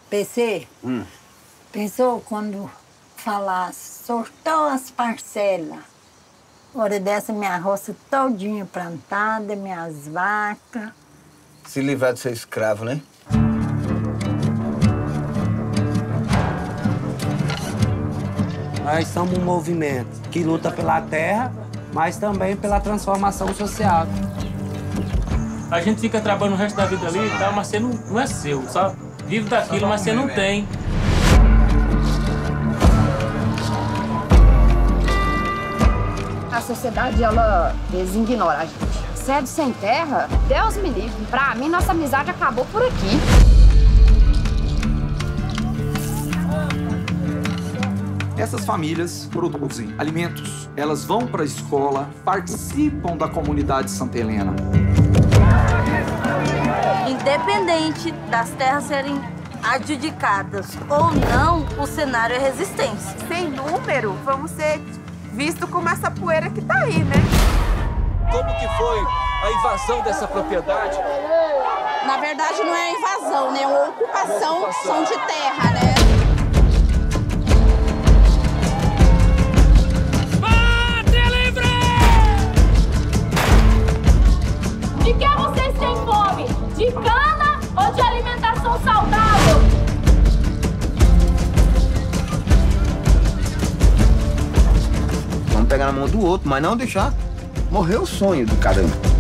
PC, pensou quando falasse, sortou as parcelas. Hora dessa, minha roça todinha plantada, minhas vacas. Se livrar de ser escravo, né? Nós somos um movimento que luta pela terra, mas também pela transformação social. A gente fica trabalhando o resto da vida ali e tal, mas você não é seu, sabe? Vive daquilo, mas você não tem. A sociedade, eles ignoram a gente. Sede sem terra, Deus me livre. Pra mim, nossa amizade acabou por aqui. Essas famílias produzem alimentos, elas vão para a escola, participam da comunidade Santa Helena. Independente das terras serem adjudicadas ou não, o cenário é resistência. Sem número, vamos ser vistos como essa poeira que tá aí, né? Como que foi a invasão dessa propriedade? Na verdade, não é invasão, né? É uma ocupação de terra, né? De que vocês têm fome? De cana ou de alimentação saudável? Vamos pegar na mão do outro, mas não deixar morrer o sonho do cada um.